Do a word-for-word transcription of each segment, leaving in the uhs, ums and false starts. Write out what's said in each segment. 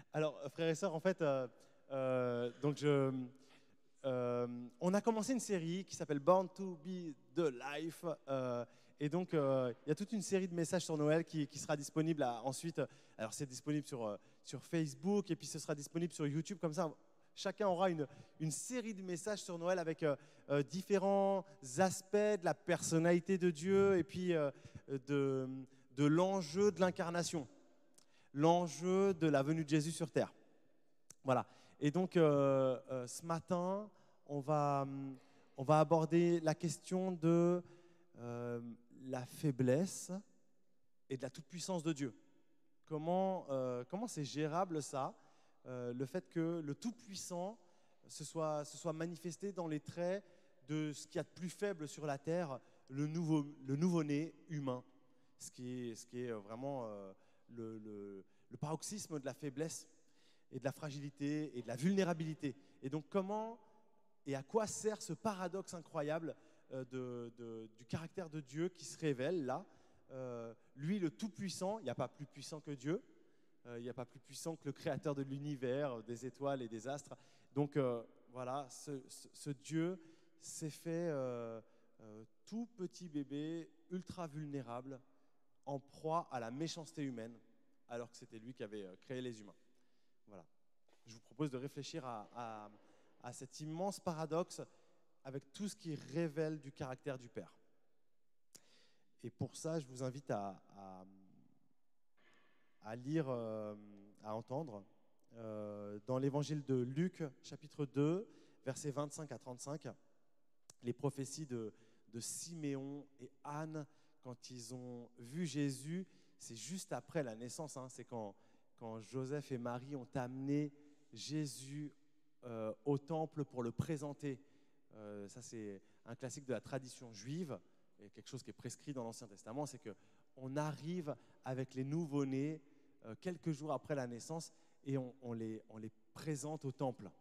Alors, frères et sœurs, en fait, euh, euh, donc je, euh, on a commencé une série qui s'appelle Born to be the Life. euh, et donc, euh, il y a toute une série de messages sur Noël qui, qui sera disponible à- ensuite. Alors, c'est disponible sur, euh, sur Facebook et puis ce sera disponible sur YouTube. Comme ça, chacun aura une, une série de messages sur Noël avec euh, euh, différents aspects de la personnalité de Dieu et puis euh, de, de l'enjeu de l'incarnation, l'enjeu de la venue de Jésus sur terre. Voilà. Et donc, euh, euh, ce matin, on va, hum, on va aborder la question de euh, la faiblesse et de la toute-puissance de Dieu. Comment, euh, comment c'est gérable ça, euh, le fait que le Tout-Puissant se soit, se soit manifesté dans les traits de ce qu'il y a de plus faible sur la terre, le, nouveau, le nouveau-né humain, ce qui est, ce qui est vraiment euh, le, le, le paroxysme de la faiblesse et de la fragilité et de la vulnérabilité. Et donc comment et à quoi sert ce paradoxe incroyable euh, de, de, du caractère de Dieu qui se révèle là, euh, lui le Tout-Puissant, il n'y a pas plus puissant que Dieu, euh, il n'y a pas plus puissant que le créateur de l'univers, des étoiles et des astres. Donc euh, voilà, ce, ce, ce Dieu s'est fait euh, euh, tout petit bébé, ultra vulnérable, en proie à la méchanceté humaine, alors que c'était lui qui avait euh, créé les humains. Voilà. Je vous propose de réfléchir à, à, à cet immense paradoxe avec tout ce qui révèle du caractère du Père. Et pour ça, je vous invite à, à, à lire, euh, à entendre euh, dans l'évangile de Luc, chapitre deux, versets vingt-cinq à trente-cinq, les prophéties de, de Siméon et Anne quand ils ont vu Jésus. C'est juste après la naissance, hein, c'est quand, quand Joseph et Marie ont amené Jésus euh, au temple pour le présenter. Euh, ça, c'est un classique de la tradition juive, et quelque chose qui est prescrit dans l'Ancien Testament, c'est qu'on arrive avec les nouveau-nés euh, quelques jours après la naissance et on, on, les, on les présente au temple.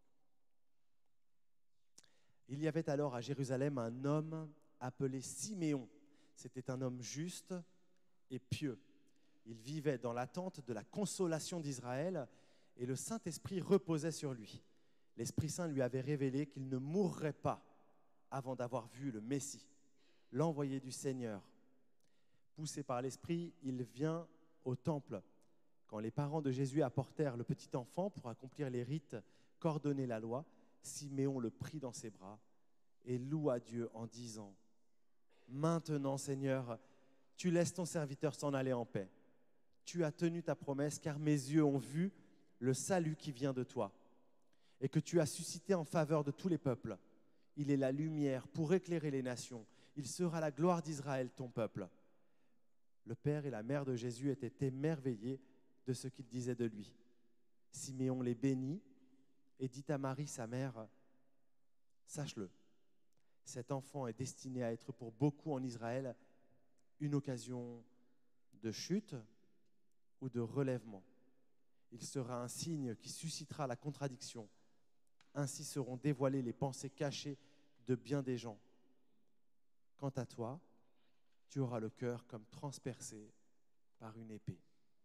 Il y avait alors à Jérusalem un homme appelé Siméon. C'était un homme juste et pieux. Il vivait dans l'attente de la consolation d'Israël et le Saint-Esprit reposait sur lui. L'Esprit Saint lui avait révélé qu'il ne mourrait pas avant d'avoir vu le Messie, l'envoyé du Seigneur. Poussé par l'Esprit, il vient au temple. Quand les parents de Jésus apportèrent le petit enfant pour accomplir les rites qu'ordonnait la loi, Siméon le prit dans ses bras et loua Dieu en disant : « Maintenant, Seigneur, tu laisses ton serviteur s'en aller en paix. Tu as tenu ta promesse, car mes yeux ont vu le salut qui vient de toi et que tu as suscité en faveur de tous les peuples. Il est la lumière pour éclairer les nations. Il sera la gloire d'Israël, ton peuple. » Le père et la mère de Jésus étaient émerveillés de ce qu'il disait de lui. Siméon les bénit et dit à Marie, sa mère : « Sache-le, cet enfant est destiné à être pour beaucoup en Israël une occasion de chute ou de relèvement. Il sera un signe qui suscitera la contradiction. Ainsi seront dévoilées les pensées cachées de bien des gens. Quant à toi, tu auras le cœur comme transpercé par une épée. »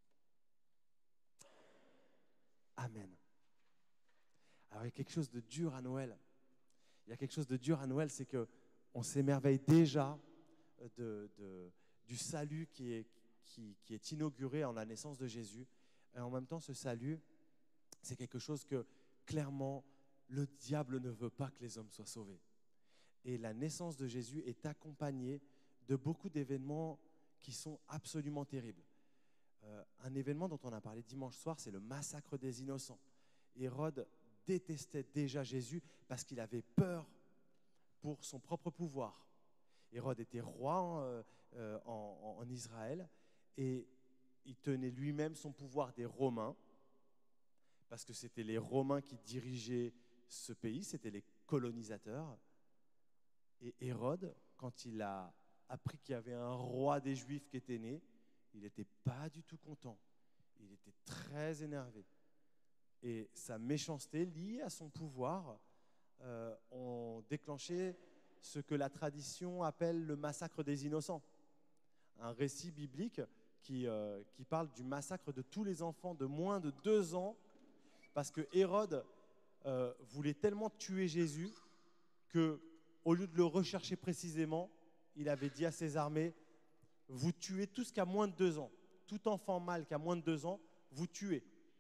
Amen. Alors il y a quelque chose de dur à Noël. Il y a quelque chose de dur à Noël, c'est qu'on s'émerveille déjà de, de, du salut qui est, qui, qui est inauguré en la naissance de Jésus. Et en même temps, ce salut, c'est quelque chose que clairement, le diable ne veut pas que les hommes soient sauvés. Et la naissance de Jésus est accompagnée de beaucoup d'événements qui sont absolument terribles. Euh, un événement dont on a parlé dimanche soir, c'est le massacre des innocents. Hérode détestait déjà Jésus parce qu'il avait peur pour son propre pouvoir. Hérode était roi euh, euh, en, en Israël et il tenait lui-même son pouvoir des Romains parce que c'était les Romains qui dirigeaient ce pays, c'était les colonisateurs. Et Hérode, quand il a appris qu'il y avait un roi des Juifs qui était né, il n'était pas du tout content. Il était très énervé. Et sa méchanceté, liée à son pouvoir, euh, ont déclenché ce que la tradition appelle le massacre des innocents. Un récit biblique qui, euh, qui parle du massacre de tous les enfants de moins de deux ans, parce que Hérode euh, voulait tellement tuer Jésus que, au lieu de le rechercher précisément, il avait dit à ses armées, vous tuez tout ce qui a moins de deux ans, tout enfant mâle qui a moins de deux ans, vous tuez.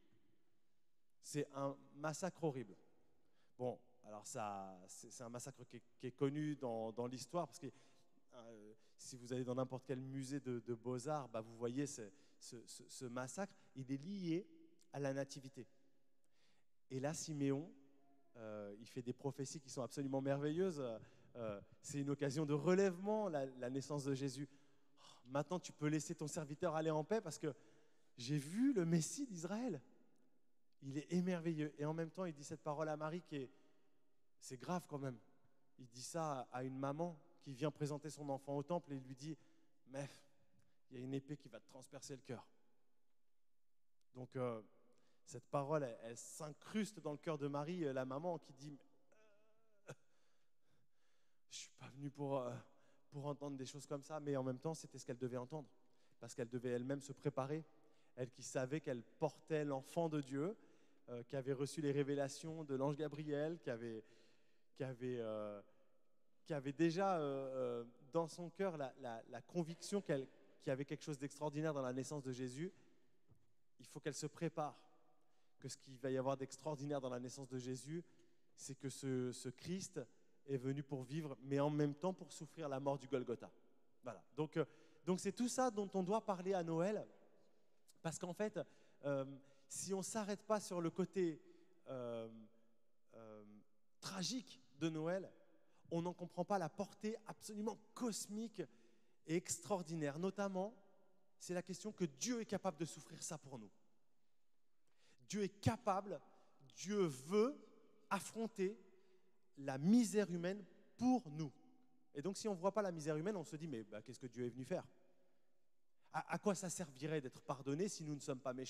C'est un massacre horrible. Bon, alors ça, c'est, c'est un massacre qui est, qui est connu dans, dans l'histoire, parce que euh, si vous allez dans n'importe quel musée de, de beaux-arts, bah, vous voyez ce, ce, ce, ce massacre, il est lié à la nativité. Et là, Siméon, euh, il fait des prophéties qui sont absolument merveilleuses. Euh, c'est une occasion de relèvement, la, la naissance de Jésus. Oh, maintenant, tu peux laisser ton serviteur aller en paix parce que j'ai vu le Messie d'Israël. Il est émerveilleux. Et en même temps, il dit cette parole à Marie qui est, c'est grave quand même. Il dit ça à une maman qui vient présenter son enfant au temple et il lui dit, mais il y a une épée qui va te transpercer le cœur. Donc, euh, cette parole, elle, elle s'incruste dans le cœur de Marie, la maman qui dit, euh, je ne suis pas venue pour, euh, pour entendre des choses comme ça, mais en même temps, c'était ce qu'elle devait entendre, parce qu'elle devait elle-même se préparer. Elle qui savait qu'elle portait l'enfant de Dieu, euh, qui avait reçu les révélations de l'ange Gabriel, qui avait, qui avait, euh, qui avait déjà euh, euh, dans son cœur la, la, la conviction qu'elle, qu'il y avait quelque chose d'extraordinaire dans la naissance de Jésus. Il faut qu'elle se prépare, que ce qu'il va y avoir d'extraordinaire dans la naissance de Jésus, c'est que ce, ce Christ est venu pour vivre, mais en même temps pour souffrir la mort du Golgotha. Voilà. Donc, euh, donc c'est tout ça dont on doit parler à Noël. Parce qu'en fait, euh, si on ne s'arrête pas sur le côté euh, euh, tragique de Noël, on n'en comprend pas la portée absolument cosmique et extraordinaire. Notamment, c'est la question que Dieu est capable de souffrir ça pour nous. Dieu est capable, Dieu veut affronter la misère humaine pour nous. Et donc, si on ne voit pas la misère humaine, on se dit, mais bah, qu'est-ce que Dieu est venu faire ? À quoi ça servirait d'être pardonné si nous ne sommes pas méchants ?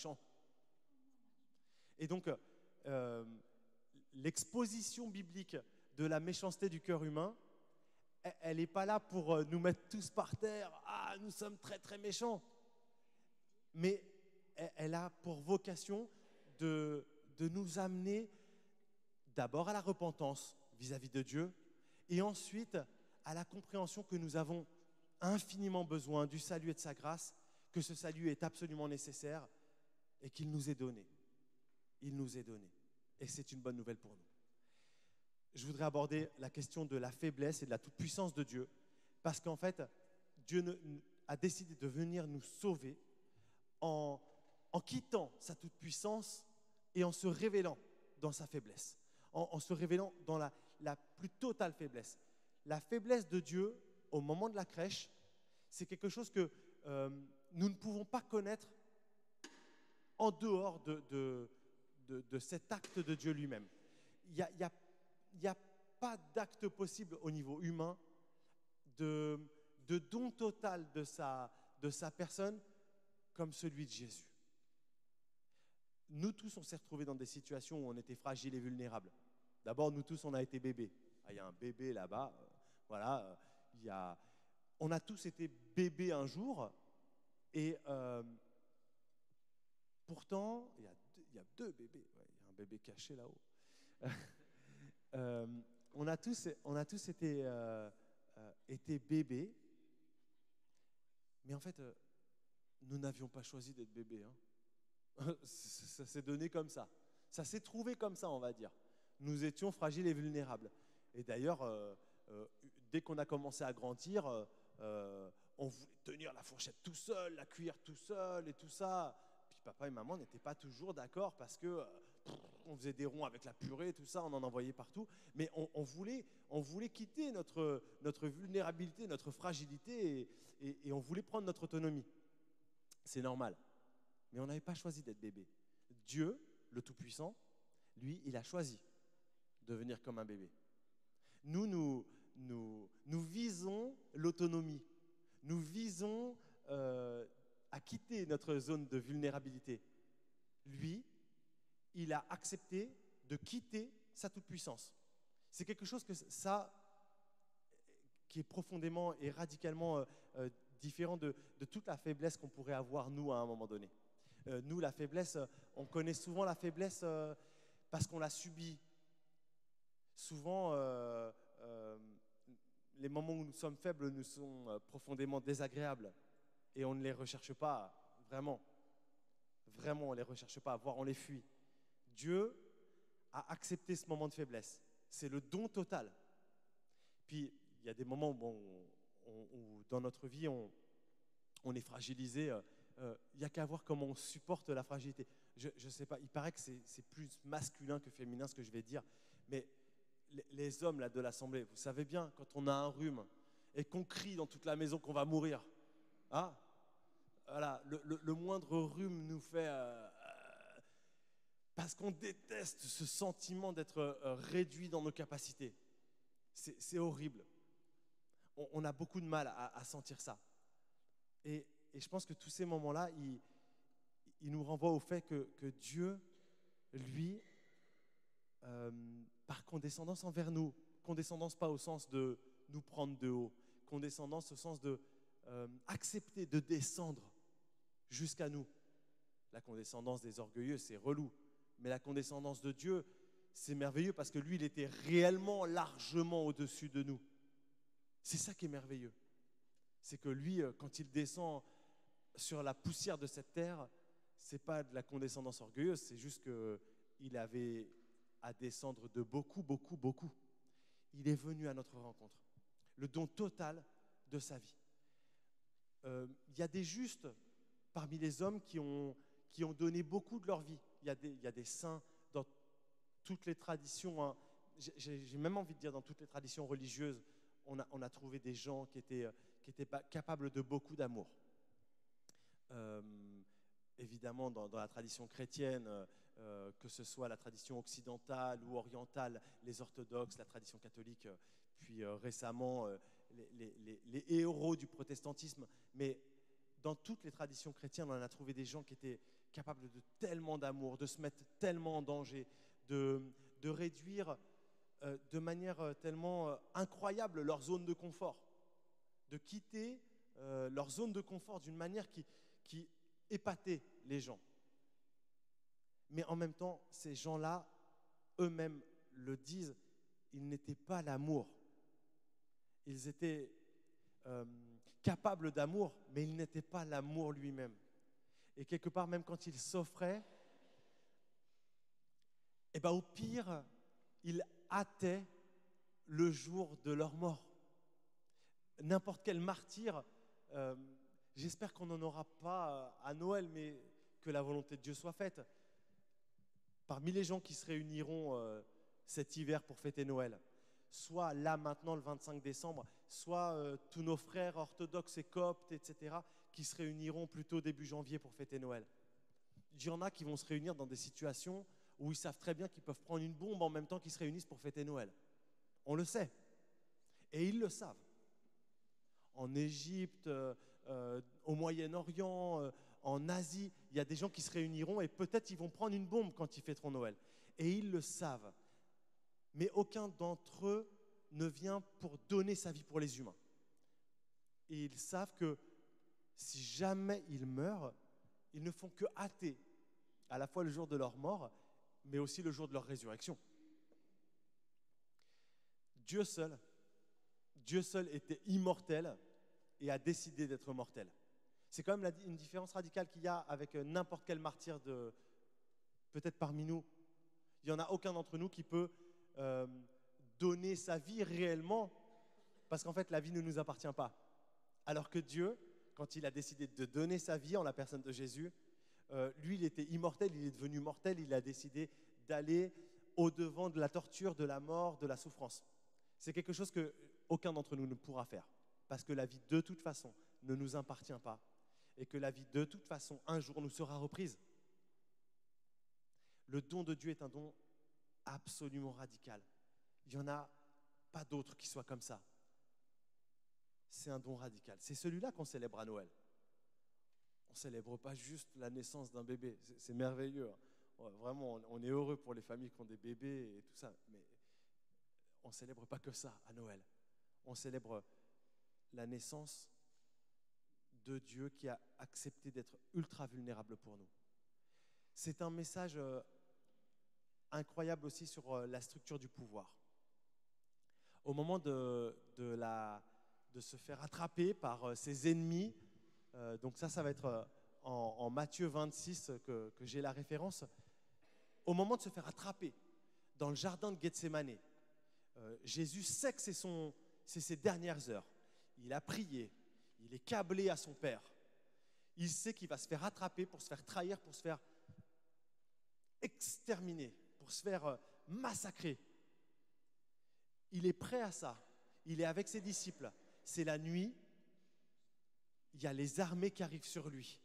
Et donc, euh, l'exposition biblique de la méchanceté du cœur humain, elle n'est pas là pour nous mettre tous par terre. Ah, nous sommes très très méchants. Mais elle a pour vocation de, de nous amener d'abord à la repentance vis-à-vis de Dieu et ensuite à la compréhension que nous avons infiniment besoin du salut et de sa grâce, que ce salut est absolument nécessaire et qu'il nous est donné. Il nous est donné. Et c'est une bonne nouvelle pour nous. Je voudrais aborder la question de la faiblesse et de la toute-puissance de Dieu, parce qu'en fait, Dieu ne, a décidé de venir nous sauver en, en quittant sa toute-puissance et en se révélant dans sa faiblesse, en, en se révélant dans la, la plus totale faiblesse. La faiblesse de Dieu, au moment de la crèche, c'est quelque chose que euh, nous ne pouvons pas connaître en dehors de, de, de, de cet acte de Dieu lui-même. Il n'y a, y a, y a pas d'acte possible au niveau humain de, de don total de sa, de sa personne comme celui de Jésus. Nous tous, on s'est retrouvés dans des situations où on était fragiles et vulnérables. D'abord, nous tous, on a été bébés. Ah, il y a un bébé là-bas, euh, voilà, euh, il y a... On a tous été bébés un jour, et euh, pourtant, il y, a deux, il y a deux bébés, ouais, il y a un bébé caché là-haut. euh, on, a tous, on a tous été, euh, euh, été bébés, mais en fait, euh, nous n'avions pas choisi d'être bébés. Hein. Ça s'est donné comme ça. Ça s'est trouvé comme ça, on va dire. Nous étions fragiles et vulnérables. Et d'ailleurs, euh, euh, dès qu'on a commencé à grandir, euh, euh, on voulait tenir la fourchette tout seul, la cuillère tout seul et tout ça. Puis papa et maman n'étaient pas toujours d'accord parce que euh, pff, on faisait des ronds avec la purée, tout ça, on en envoyait partout. Mais on, on, voulait, on voulait quitter notre, notre vulnérabilité, notre fragilité et, et, et on voulait prendre notre autonomie. C'est normal. Mais on n'avait pas choisi d'être bébé. Dieu, le Tout-Puissant, lui, il a choisi de venir comme un bébé. Nous, nous, nous, nous visons l'autonomie. Nous visons euh, à quitter notre zone de vulnérabilité. Lui, il a accepté de quitter sa toute-puissance. C'est quelque chose que ça, qui est profondément et radicalement euh, différent de, de toute la faiblesse qu'on pourrait avoir, nous, à un moment donné. Euh, nous, la faiblesse, euh, on connaît souvent la faiblesse euh, parce qu'on l'a subie. Souvent, euh, euh, les moments où nous sommes faibles nous sont euh, profondément désagréables et on ne les recherche pas, vraiment. Vraiment, on ne les recherche pas, voire on les fuit. Dieu a accepté ce moment de faiblesse. C'est le don total. Puis, il y a des moments où, bon, on, où dans notre vie, on, on est fragilisé. Il euh, n'y a qu'à voir comment on supporte la fragilité. Je ne sais pas, il paraît que c'est, c'est plus masculin que féminin ce que je vais dire, mais les, les hommes là, de l'Assemblée, vous savez bien, quand on a un rhume et qu'on crie dans toute la maison qu'on va mourir, hein, voilà, le, le, le moindre rhume nous fait... Euh, euh, parce qu'on déteste ce sentiment d'être euh, réduit dans nos capacités. C'est, c'est horrible. On, on a beaucoup de mal à, à sentir ça. Et, et je pense que tous ces moments-là, ils, ils nous renvoient au fait que, que Dieu, lui, euh, par condescendance envers nous, condescendance pas au sens de nous prendre de haut, condescendance au sens de euh, accepter de descendre jusqu'à nous. La condescendance des orgueilleux, c'est relou. Mais la condescendance de Dieu, c'est merveilleux parce que lui, il était réellement largement au-dessus de nous. C'est ça qui est merveilleux. C'est que lui, quand il descend sur la poussière de cette terre, ce n'est pas de la condescendance orgueilleuse, c'est juste qu'il avait à descendre de beaucoup, beaucoup, beaucoup. Il est venu à notre rencontre. Le don total de sa vie. Euh, il y a des justes parmi les hommes qui ont, qui ont donné beaucoup de leur vie. Il y a des, il y a des saints dans toutes les traditions, hein. j'ai, j'ai même envie de dire dans toutes les traditions religieuses, on a, on a trouvé des gens qui étaient, qui étaient capables de beaucoup d'amour. Euh, évidemment, dans, dans la tradition chrétienne, euh, que ce soit la tradition occidentale ou orientale, les orthodoxes, la tradition catholique, puis euh, récemment euh, les, les, les, les héros du protestantisme, mais dans toutes les traditions chrétiennes, on a trouvé des gens qui étaient capables de tellement d'amour, de se mettre tellement en danger, de, de réduire euh, de manière tellement euh, incroyable leur zone de confort, de quitter euh, leur zone de confort d'une manière qui, qui épatait les gens. Mais en même temps, ces gens-là, eux-mêmes le disent, ils n'étaient pas l'amour. Ils étaient euh, capables d'amour, mais ils n'étaient pas l'amour lui-même. Et quelque part, même quand ils s'offraient, eh ben, au pire, ils hâtaient le jour de leur mort. N'importe quel martyr, euh, j'espère qu'on n'en aura pas à Noël, mais que la volonté de Dieu soit faite. Parmi les gens qui se réuniront euh, cet hiver pour fêter Noël, soit là maintenant le vingt-cinq décembre, soit euh, tous nos frères orthodoxes et coptes, et cetera, qui se réuniront plutôt début janvier pour fêter Noël. Il y en a qui vont se réunir dans des situations où ils savent très bien qu'ils peuvent prendre une bombe en même temps qu'ils se réunissent pour fêter Noël. On le sait. Et ils le savent. En Égypte, euh, euh, au Moyen-Orient, euh, en Asie, il y a des gens qui se réuniront et peut-être ils vont prendre une bombe quand ils fêteront Noël. Et ils le savent. Mais aucun d'entre eux ne vient pour donner sa vie pour les humains. Et ils savent que si jamais ils meurent, ils ne font que hâter à la fois le jour de leur mort, mais aussi le jour de leur résurrection. Dieu seul, Dieu seul était immortel et a décidé d'être mortel. C'est quand même une différence radicale qu'il y a avec n'importe quel martyr de, peut-être parmi nous. Il n'y en a aucun d'entre nous qui peut euh, donner sa vie réellement, parce qu'en fait, la vie ne nous appartient pas. Alors que Dieu, quand il a décidé de donner sa vie en la personne de Jésus, euh, lui, il était immortel, il est devenu mortel, il a décidé d'aller au-devant de la torture, de la mort, de la souffrance. C'est quelque chose qu'aucun d'entre nous ne pourra faire, parce que la vie, de toute façon, ne nous appartient pas, et que la vie, de toute façon, un jour nous sera reprise. Le don de Dieu est un don absolument radical. Il n'y en a pas d'autre qui soit comme ça. C'est un don radical. C'est celui-là qu'on célèbre à Noël. On ne célèbre pas juste la naissance d'un bébé. C'est, c'est merveilleux. Vraiment, on est heureux pour les familles qui ont des bébés et tout ça. Mais on ne célèbre pas que ça à Noël. On célèbre la naissance de Dieu qui a accepté d'être ultra vulnérable pour nous. C'est un message euh, incroyable aussi sur euh, la structure du pouvoir. Au moment de, de, la, de se faire attraper par euh, ses ennemis, euh, donc ça, ça va être euh, en, en Matthieu vingt-six que, que j'ai la référence, au moment de se faire attraper dans le jardin de Gethsémanée, euh, Jésus sait que c'est, son, c'est ses dernières heures. Il a prié, il est câblé à son Père. Il sait qu'il va se faire attraper pour se faire trahir, pour se faire exterminer, pour se faire euh, massacrer. Il est prêt à ça. Il est avec ses disciples. C'est la nuit. Il y a les armées qui arrivent sur lui.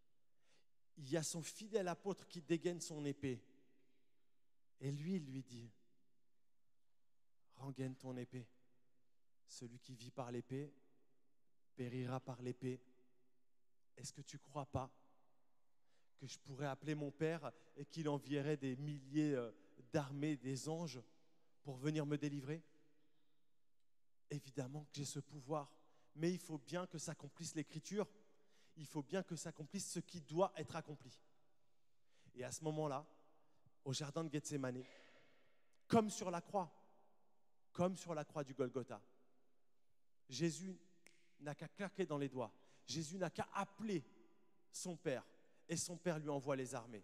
Il y a son fidèle apôtre qui dégaine son épée. Et lui, il lui dit, rengaine ton épée. Celui qui vit par l'épée périra par l'épée. Est-ce que tu ne crois pas que je pourrais appeler mon Père et qu'il enverrait des milliers d'armées, des anges pour venir me délivrer? Évidemment que j'ai ce pouvoir, mais il faut bien que s'accomplisse l'Écriture. Il faut bien que s'accomplisse ce qui doit être accompli. Et à ce moment-là, au jardin de Gethsémanée, comme sur la croix, comme sur la croix du Golgotha, Jésus n'a qu'à claquer dans les doigts. Jésus n'a qu'à appeler son Père et son Père lui envoie les armées.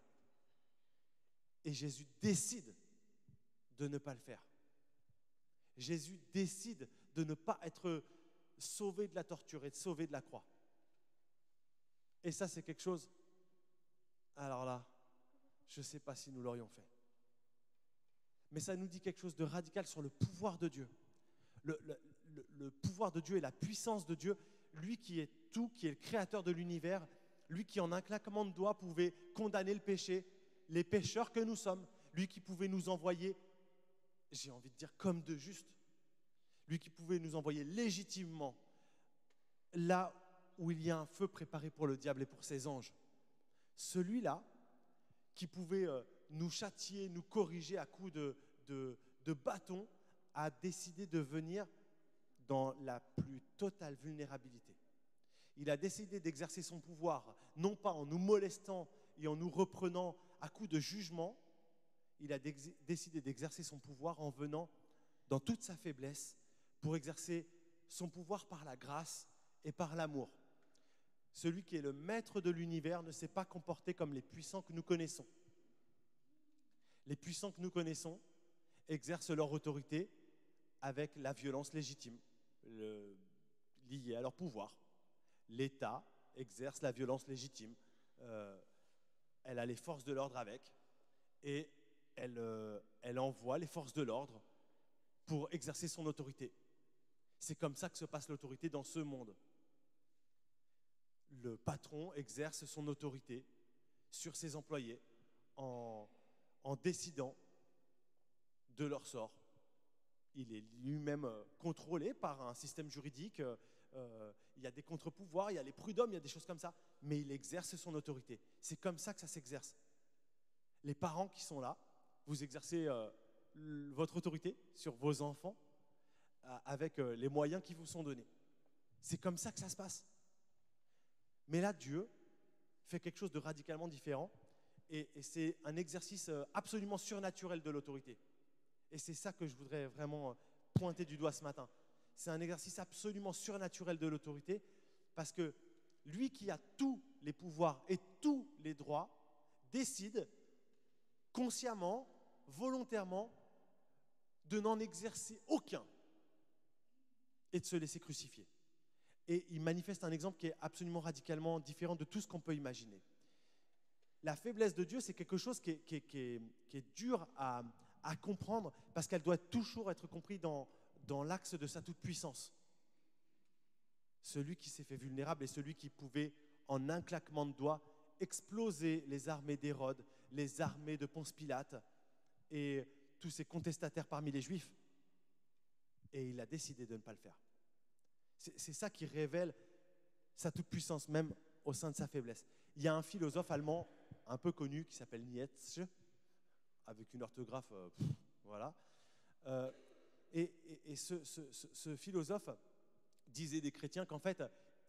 Et Jésus décide de ne pas le faire. Jésus décide de ne pas être sauvé de la torture et de sauvé de la croix. Et ça, c'est quelque chose, alors là, je ne sais pas si nous l'aurions fait. Mais ça nous dit quelque chose de radical sur le pouvoir de Dieu. Le, le, le, le pouvoir de Dieu et la puissance de Dieu, lui qui est tout, qui est le créateur de l'univers, lui qui en un claquement de doigts pouvait condamner le péché, les pécheurs que nous sommes, lui qui pouvait nous envoyer, j'ai envie de dire comme de juste, lui qui pouvait nous envoyer légitimement là où il y a un feu préparé pour le diable et pour ses anges. Celui-là qui pouvait euh, nous châtier, nous corriger à coups de, de, de bâton, a décidé de venir dans la plus totale vulnérabilité. Il a décidé d'exercer son pouvoir, non pas en nous molestant et en nous reprenant à coups de jugement, il a décidé d'exercer son pouvoir en venant dans toute sa faiblesse pour exercer son pouvoir par la grâce et par l'amour. Celui qui est le maître de l'univers ne s'est pas comporté comme les puissants que nous connaissons. Les puissants que nous connaissons exercent leur autorité avec la violence légitime le, liée à leur pouvoir. L'État exerce la violence légitime. Euh, elle a les forces de l'ordre avec et elle, euh, elle envoie les forces de l'ordre pour exercer son autorité. C'est comme ça que se passe l'autorité dans ce monde. Le patron exerce son autorité sur ses employés en, en décidant de leur sort. Il est lui-même contrôlé par un système juridique. Euh, il y a des contre-pouvoirs, il y a les prud'hommes, il y a des choses comme ça. Mais il exerce son autorité. C'est comme ça que ça s'exerce. Les parents qui sont là, vous exercez euh, votre autorité sur vos enfants euh, avec euh, les moyens qui vous sont donnés. C'est comme ça que ça se passe. Mais là, Dieu fait quelque chose de radicalement différent et, et c'est un exercice absolument surnaturel de l'autorité. Et c'est ça que je voudrais vraiment pointer du doigt ce matin. C'est un exercice absolument surnaturel de l'autorité parce que lui qui a tous les pouvoirs et tous les droits décide consciemment, volontairement, de n'en exercer aucun et de se laisser crucifier. Et il manifeste un exemple qui est absolument radicalement différent de tout ce qu'on peut imaginer. La faiblesse de Dieu, c'est quelque chose qui est, qui est, qui est, qui est dur à, à comprendre parce qu'elle doit toujours être comprise dans, dans l'axe de sa toute-puissance. Celui qui s'est fait vulnérable est celui qui pouvait, en un claquement de doigts, exploser les armées d'Hérode, les armées de Ponce Pilate et tous ces contestataires parmi les Juifs. Et il a décidé de ne pas le faire. C'est, c'est ça qui révèle sa toute-puissance, même au sein de sa faiblesse. Il y a un philosophe allemand un peu connu qui s'appelle Nietzsche, avec une orthographe, euh, pff, voilà. Euh, et et, et ce, ce, ce, ce philosophe disait des chrétiens qu'en fait,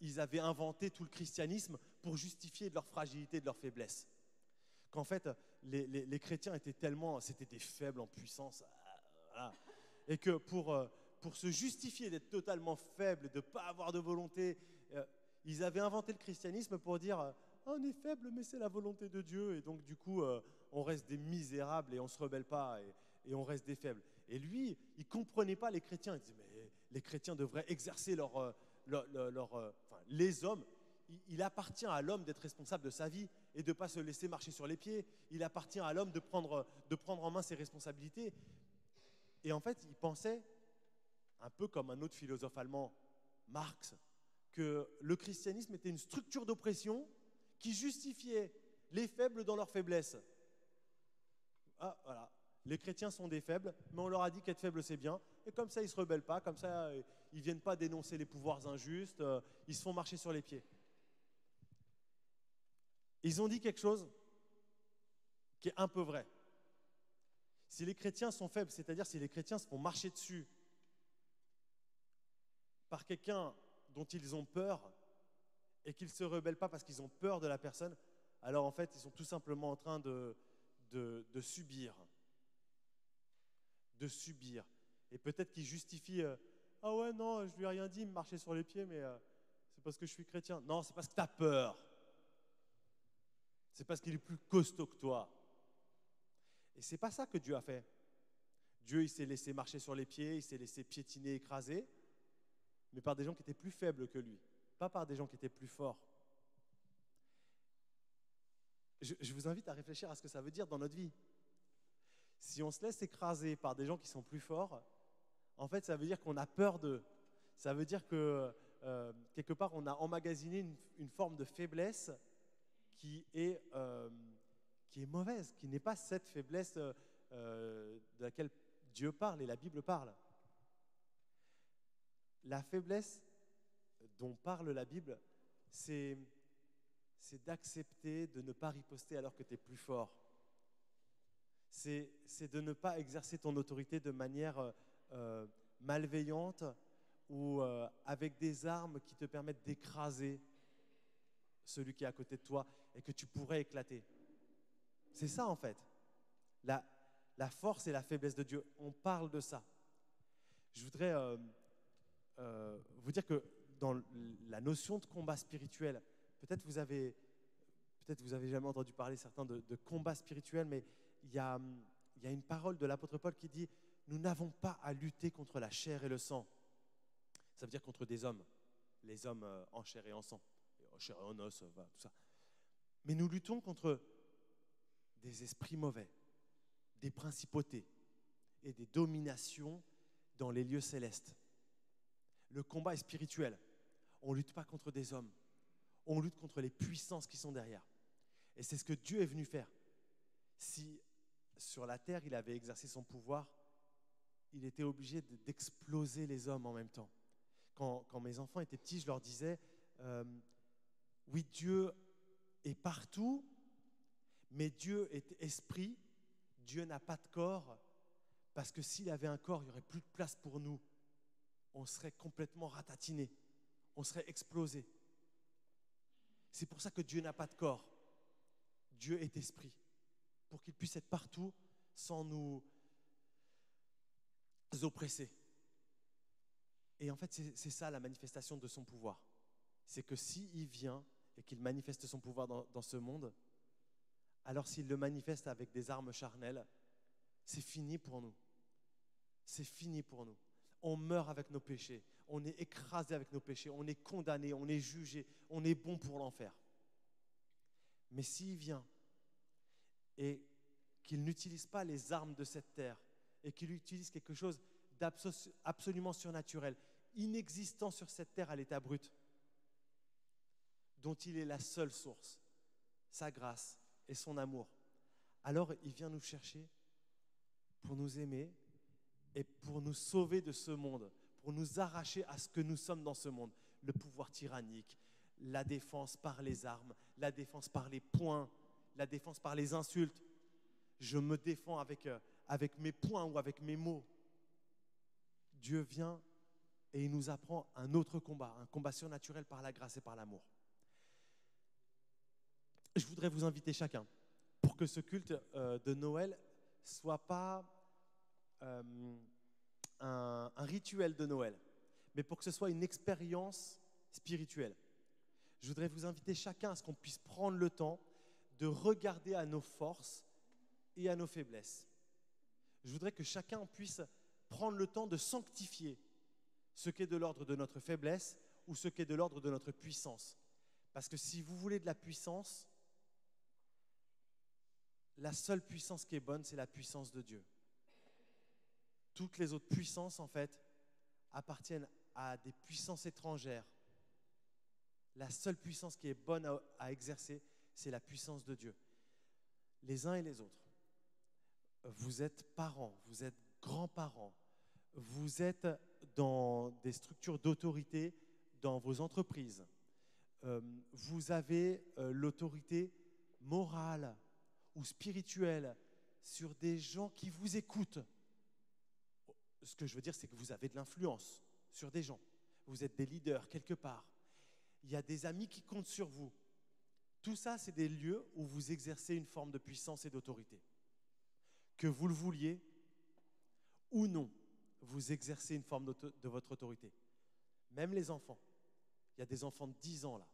ils avaient inventé tout le christianisme pour justifier de leur fragilité, de leur faiblesse. Qu'en fait, les, les, les chrétiens étaient tellement, c'était des faibles en puissance, voilà. Et que pour, euh, pour se justifier d'être totalement faibles, de ne pas avoir de volonté, euh, ils avaient inventé le christianisme pour dire euh, « on est faible, mais c'est la volonté de Dieu ». Et donc du coup, euh, on reste des misérables et on ne se rebelle pas et, et on reste des faibles. Et lui, il ne comprenait pas les chrétiens. Il disait « mais les chrétiens devraient exercer leur, euh, leur, leur, leur euh, enfin, les hommes ». Il appartient à l'homme d'être responsable de sa vie et de ne pas se laisser marcher sur les pieds. Il appartient à l'homme de prendre, de prendre en main ses responsabilités. Et en fait, il pensait, un peu comme un autre philosophe allemand, Marx, que le christianisme était une structure d'oppression qui justifiait les faibles dans leur faiblesse. Ah, voilà. Les chrétiens sont des faibles, mais on leur a dit qu'être faible, c'est bien. Et comme ça, ils ne se rebellent pas, comme ça, ils ne viennent pas dénoncer les pouvoirs injustes, ils se font marcher sur les pieds. Ils ont dit quelque chose qui est un peu vrai. Si les chrétiens sont faibles, c'est-à-dire si les chrétiens se font marcher dessus par quelqu'un dont ils ont peur et qu'ils ne se rebellent pas parce qu'ils ont peur de la personne, alors en fait, ils sont tout simplement en train de, de, de subir. De subir. Et peut-être qu'ils justifient euh, « Ah ouais, non, je lui ai rien dit, il me marchait sur les pieds, mais euh, c'est parce que je suis chrétien. » Non, c'est parce que tu as peur. C'est parce qu'il est plus costaud que toi. Et ce n'est pas ça que Dieu a fait. Dieu, il s'est laissé marcher sur les pieds, il s'est laissé piétiner, écraser, mais par des gens qui étaient plus faibles que lui, pas par des gens qui étaient plus forts. Je, je vous invite à réfléchir à ce que ça veut dire dans notre vie. Si on se laisse écraser par des gens qui sont plus forts, en fait, ça veut dire qu'on a peur d'eux. Ça veut dire que, euh, quelque part, on a emmagasiné une, une forme de faiblesse qui est, euh, qui est mauvaise, qui n'est pas cette faiblesse euh, de laquelle Dieu parle et la Bible parle. La faiblesse dont parle la Bible, c'est, c'est d'accepter de ne pas riposter alors que tu es plus fort. C'est, c'est de ne pas exercer ton autorité de manière euh, malveillante ou euh, avec des armes qui te permettent d'écraser celui qui est à côté de toi et que tu pourrais éclater. C'est ça en fait, la, la force et la faiblesse de Dieu. On parle de ça. Je voudrais euh, euh, vous dire que dans la notion de combat spirituel, peut-être vous avez, peut-être vous avez jamais entendu parler certains de, de combat spirituel, mais il y a, il y a une parole de l'apôtre Paul qui dit « Nous n'avons pas à lutter contre la chair et le sang ». Ça veut dire contre des hommes, les hommes euh, en chair et en sang. En chair et en os, voilà, tout ça. Mais nous luttons contre des esprits mauvais, des principautés et des dominations dans les lieux célestes. Le combat est spirituel. On ne lutte pas contre des hommes. On lutte contre les puissances qui sont derrière. Et c'est ce que Dieu est venu faire. Si sur la terre, il avait exercé son pouvoir, il était obligé de, d'exploser les hommes en même temps. Quand, quand mes enfants étaient petits, je leur disais euh, oui, Dieu est partout, mais Dieu est esprit. Dieu n'a pas de corps, parce que s'il avait un corps, il n'y aurait plus de place pour nous. On serait complètement ratatinés, on serait explosés. C'est pour ça que Dieu n'a pas de corps. Dieu est esprit, pour qu'il puisse être partout sans nous oppresser. Et en fait, c'est, c'est ça la manifestation de son pouvoir. C'est que s'il vient et qu'il manifeste son pouvoir dans, dans ce monde, alors s'il le manifeste avec des armes charnelles, c'est fini pour nous. C'est fini pour nous. On meurt avec nos péchés, on est écrasé avec nos péchés, on est condamné, on est jugé, on est bon pour l'enfer. Mais s'il vient et qu'il n'utilise pas les armes de cette terre et qu'il utilise quelque chose d'absolument surnaturel, inexistant sur cette terre à l'état brut, dont il est la seule source, sa grâce et son amour, alors il vient nous chercher pour nous aimer et pour nous sauver de ce monde, pour nous arracher à ce que nous sommes dans ce monde, le pouvoir tyrannique, la défense par les armes, la défense par les poings, la défense par les insultes. Je me défends avec, euh, avec mes poings ou avec mes mots. Dieu vient et il nous apprend un autre combat, un combat surnaturel par la grâce et par l'amour. Je voudrais vous inviter chacun pour que ce culte euh, de Noël soit pas euh, un, un rituel de Noël, mais pour que ce soit une expérience spirituelle. Je voudrais vous inviter chacun à ce qu'on puisse prendre le temps de regarder à nos forces et à nos faiblesses. Je voudrais que chacun puisse prendre le temps de sanctifier ce qui est de l'ordre de notre faiblesse ou ce qui est de l'ordre de notre puissance. Parce que si vous voulez de la puissance, la seule puissance qui est bonne, c'est la puissance de Dieu. Toutes les autres puissances, en fait, appartiennent à des puissances étrangères. La seule puissance qui est bonne à, à exercer, c'est la puissance de Dieu. Les uns et les autres. Vous êtes parents, vous êtes grands-parents, vous êtes dans des structures d'autorité dans vos entreprises. Euh, vous avez euh, l'autorité morale ou spirituelle sur des gens qui vous écoutent. Ce que je veux dire, c'est que vous avez de l'influence sur des gens. Vous êtes des leaders quelque part. Il y a des amis qui comptent sur vous. Tout ça, c'est des lieux où vous exercez une forme de puissance et d'autorité. Que vous le vouliez ou non, vous exercez une forme de votre autorité. Même les enfants. Il y a des enfants de dix ans là.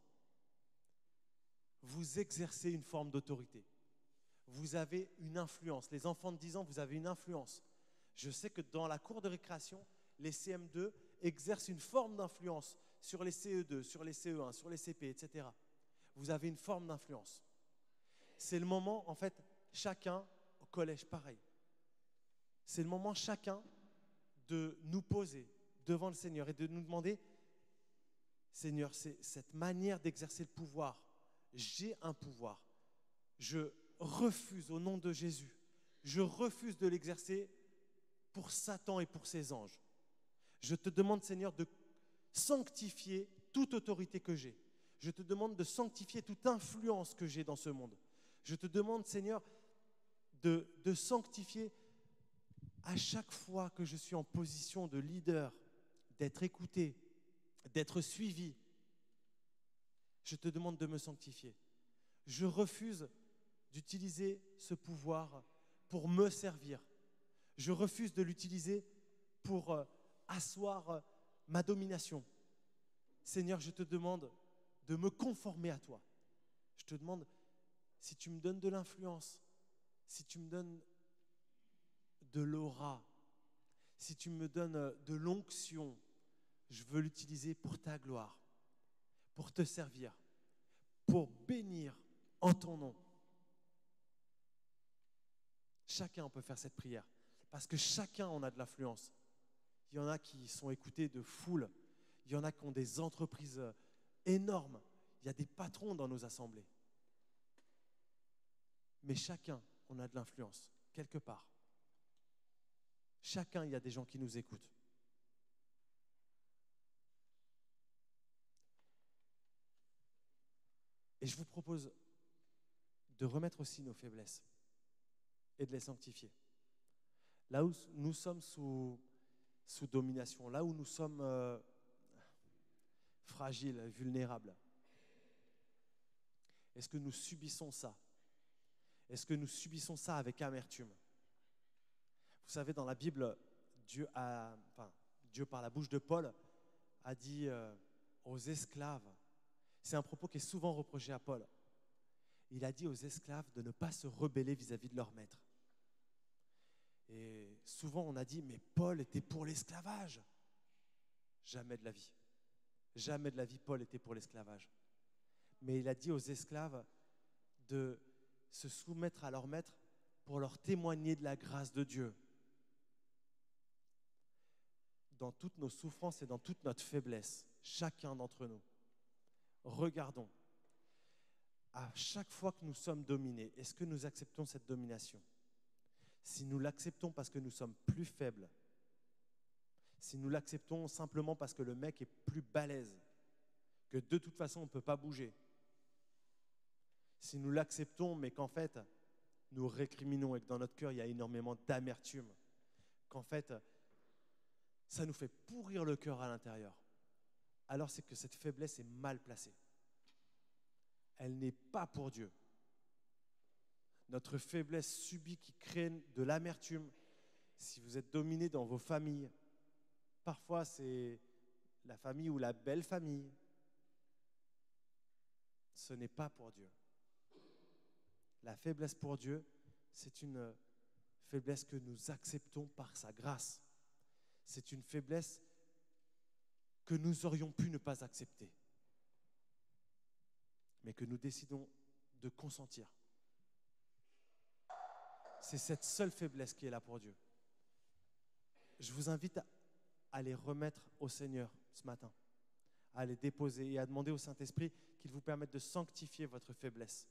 Vous exercez une forme d'autorité. Vous avez une influence. Les enfants de dix ans, vous avez une influence. Je sais que dans la cour de récréation, les C M deux exercent une forme d'influence sur les C E deux, sur les C E un, sur les C P, et cetera. Vous avez une forme d'influence. C'est le moment, en fait, chacun, au collège, pareil. C'est le moment, chacun, de nous poser devant le Seigneur et de nous demander, Seigneur, c'est cette manière d'exercer le pouvoir. J'ai un pouvoir. Je refuse au nom de Jésus. Je refuse de l'exercer pour Satan et pour ses anges. Je te demande, Seigneur, de sanctifier toute autorité que j'ai. Je te demande de sanctifier toute influence que j'ai dans ce monde. Je te demande, Seigneur, de, de sanctifier à chaque fois que je suis en position de leader, d'être écouté, d'être suivi. Je te demande de me sanctifier. Je refuse d'utiliser ce pouvoir pour me servir. Je refuse de l'utiliser pour euh, asseoir euh, ma domination. Seigneur, je te demande de me conformer à toi. Je te demande, si tu me donnes de l'influence, si tu me donnes de l'aura, si tu me donnes de l'onction, je veux l'utiliser pour ta gloire, pour te servir, pour bénir en ton nom. Chacun peut faire cette prière, parce que chacun en a de l'influence. Il y en a qui sont écoutés de foule, il y en a qui ont des entreprises énormes, il y a des patrons dans nos assemblées. Mais chacun, on a de l'influence, quelque part. Chacun, il y a des gens qui nous écoutent. Et je vous propose de remettre aussi nos faiblesses et de les sanctifier. Là où nous sommes sous, sous domination, là où nous sommes euh, fragiles, vulnérables, est-ce que nous subissons ça? Est-ce que nous subissons ça avec amertume? Vous savez, dans la Bible, Dieu, a, enfin, Dieu par la bouche de Paul, a dit euh, aux esclaves, c'est un propos qui est souvent reproché à Paul, il a dit aux esclaves de ne pas se rebeller vis-à-vis de leur maître. Et souvent on a dit, mais Paul était pour l'esclavage. Jamais de la vie. Jamais de la vie, Paul était pour l'esclavage. Mais il a dit aux esclaves de se soumettre à leur maître pour leur témoigner de la grâce de Dieu. Dans toutes nos souffrances et dans toute notre faiblesse, chacun d'entre nous, regardons, à chaque fois que nous sommes dominés, est-ce que nous acceptons cette domination? Si nous l'acceptons parce que nous sommes plus faibles, si nous l'acceptons simplement parce que le mec est plus balèze, que de toute façon on ne peut pas bouger, si nous l'acceptons mais qu'en fait nous récriminons et que dans notre cœur il y a énormément d'amertume, qu'en fait ça nous fait pourrir le cœur à l'intérieur, alors c'est que cette faiblesse est mal placée. Elle n'est pas pour Dieu. Notre faiblesse subie qui crée de l'amertume, si vous êtes dominé dans vos familles, parfois c'est la famille ou la belle famille, ce n'est pas pour Dieu. La faiblesse pour Dieu, c'est une faiblesse que nous acceptons par sa grâce. C'est une faiblesse que nous aurions pu ne pas accepter, mais que nous décidons de consentir. C'est cette seule faiblesse qui est là pour Dieu. Je vous invite à, à les remettre au Seigneur ce matin, à les déposer et à demander au Saint-Esprit qu'il vous permette de sanctifier votre faiblesse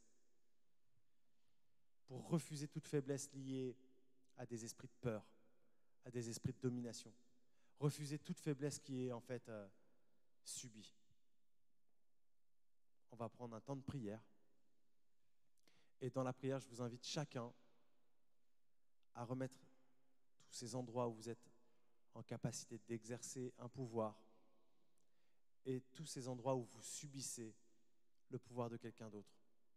pour refuser toute faiblesse liée à des esprits de peur, à des esprits de domination. Refuser toute faiblesse qui est en fait euh, subie. On va prendre un temps de prière. Et dans la prière, je vous invite chacun à remettre tous ces endroits où vous êtes en capacité d'exercer un pouvoir et tous ces endroits où vous subissez le pouvoir de quelqu'un d'autre.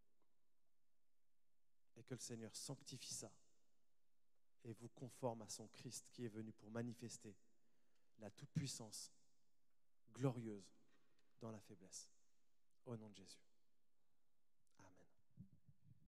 Et que le Seigneur sanctifie ça et vous conforme à son Christ qui est venu pour manifester la toute-puissance glorieuse dans la faiblesse. Au nom de Jésus.